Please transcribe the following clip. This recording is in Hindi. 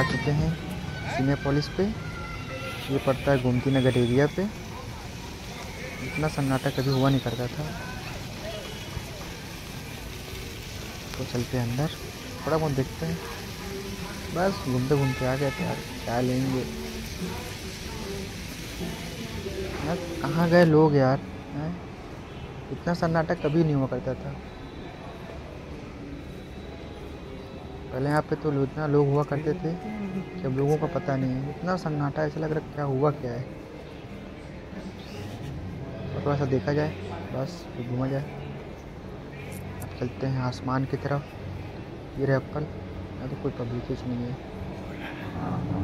आ चुके हैं सिनेपोलिस पे। ये पड़ता है गोमती नगर एरिया पे। इतना सन्नाटा कभी हुआ नहीं करता था। तो चलते हैं अंदर, थोड़ा बहुत देखते हैं। बस घूमते घूमते आ गए थे यार, क्या लेंगे यार। कहाँ गए लोग यार हैं? इतना सन्नाटा कभी नहीं हुआ करता था। पहले यहाँ पे तो इतना लोग हुआ करते थे कि अब लोगों का पता नहीं है। इतना सन्नाटा, ऐसा लग रहा है क्या हुआ क्या है। और थोड़ा सा देखा जाए, बस फिर घूमा जाए। अब चलते हैं आसमान की तरफ। ये रहे एप्पल। यहाँ तो कोई पब्लिक नहीं है।